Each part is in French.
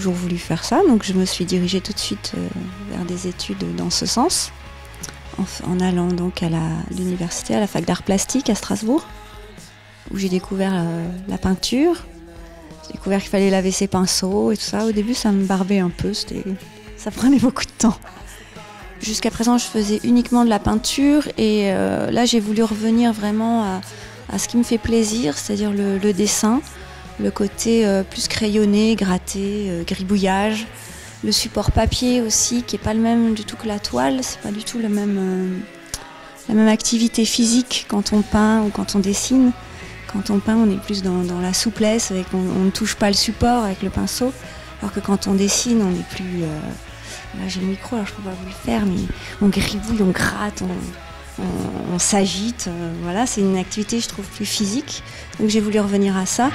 toujours voulu faire ça, donc je me suis dirigée tout de suite vers des études dans ce sens, en allant donc à l'université, à la fac d'art plastique à Strasbourg, où j'ai découvert la peinture. J'ai découvert qu'il fallait laver ses pinceaux et tout ça. Au début, ça me barbait un peu, ça prenait beaucoup de temps. Jusqu'à présent, je faisais uniquement de la peinture et là, j'ai voulu revenir vraiment à ce qui me fait plaisir, c'est-à-dire le dessin, le côté plus crayonné, gratté, gribouillage. Le support papier aussi, qui n'est pas le même du tout que la toile, c'est pas du tout la même activité physique quand on peint ou quand on dessine. Quand on peint, on est plus dans la souplesse, on ne touche pas le support avec le pinceau, alors que quand on dessine, on est plus... là j'ai le micro, alors je ne peux pas vous le faire, mais on gribouille, on gratte, on s'agite. Voilà, c'est une activité, je trouve, plus physique. Donc j'ai voulu revenir à ça.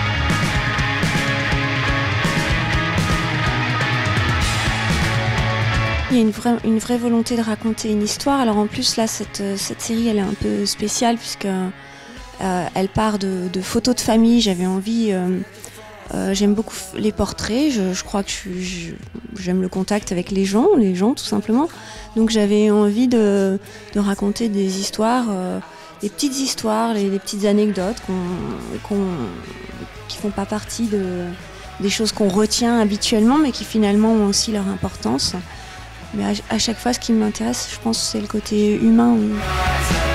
Il y a une vraie volonté de raconter une histoire. Alors en plus, là, cette série, elle est un peu spéciale puisque elle part de photos de famille. J'avais envie... j'aime beaucoup les portraits. Je crois que j'aime le contact avec les gens tout simplement. Donc j'avais envie de raconter des histoires, des petites histoires, les petites anecdotes qui font pas partie des choses qu'on retient habituellement, mais qui finalement ont aussi leur importance. Mais à chaque fois, ce qui m'intéresse, je pense, c'est le côté humain. Oui.